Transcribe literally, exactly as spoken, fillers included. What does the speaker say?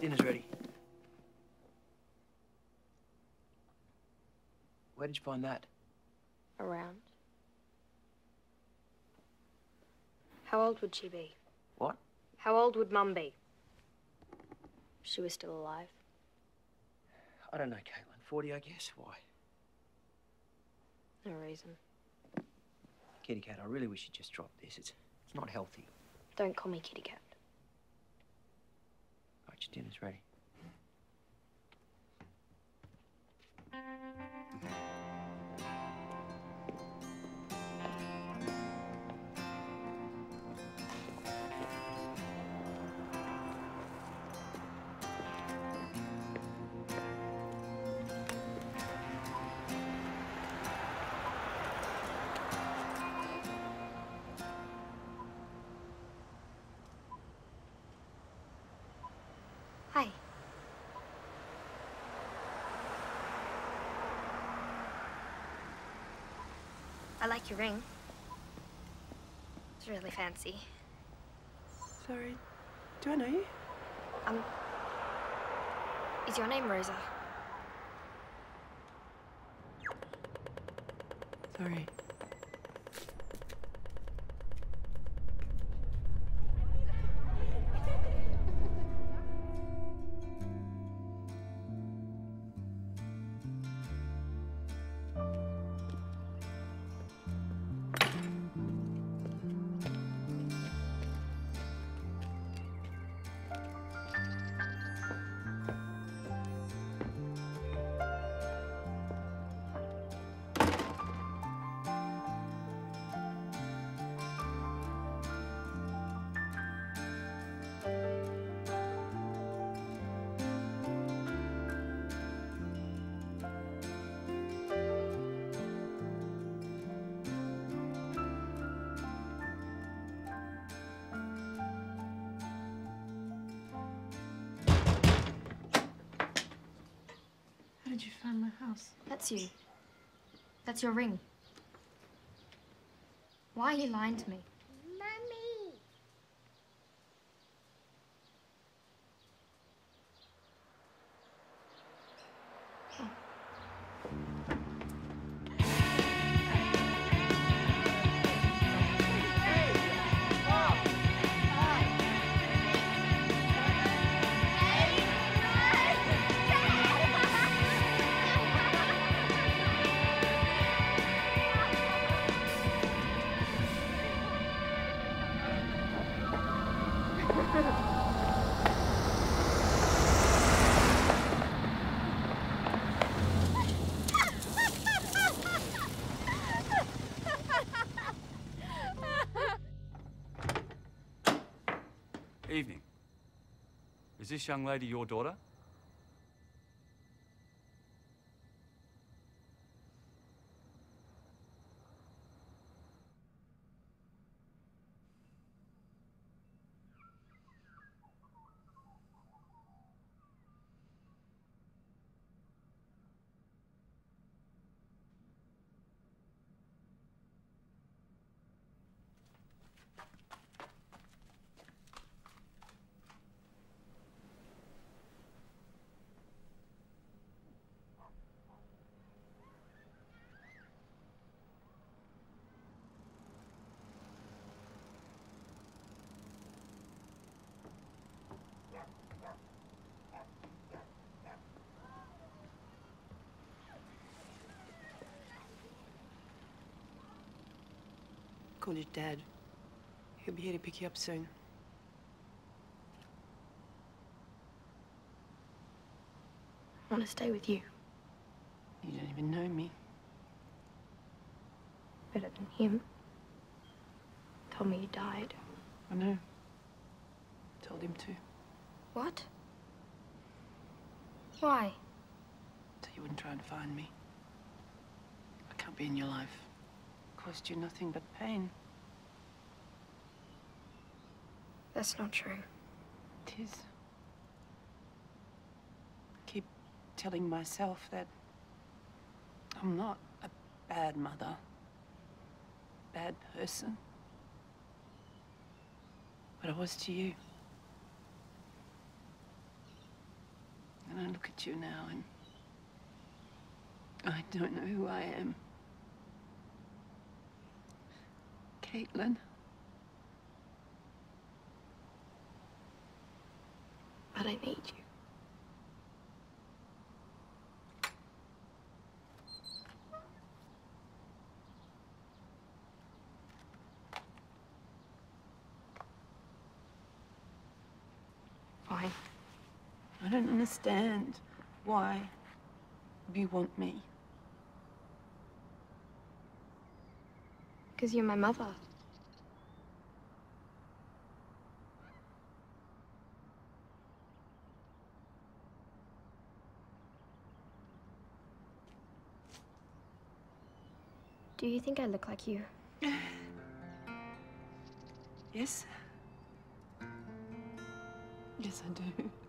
Dinner's ready. Where did you find that? Around. How old would she be? What? How old would Mum be? If she was still alive. I don't know, Caitlin. Forty, I guess. Why? No reason. Kitty cat, I really wish you'd just drop this. It's it's not healthy. Don't call me kitty cat. Right, your dinner's ready. Hi. I like your ring. It's really fancy. Sorry, do I know you? Um, is your name Rosa? Sorry. How did you find my house? That's you. That's your ring. Why are you lying to me? Mummy! Evening. Is this young lady your daughter? Called your dad. He'll be here to pick you up soon. I want to stay with you. You don't even know me. Better than him. Told me you died. I know. Told him to. What? Why? So you wouldn't try and find me. I can't be in your life. Caused you nothing but pain. That's not true. It is. I keep telling myself that I'm not a bad mother, bad person. But I was to you. at you now, and I don't know who I am. Caitlin. But I need you. Fine. I don't understand why you want me. Because you're my mother. Do you think I look like you? Yes. Yes, I do.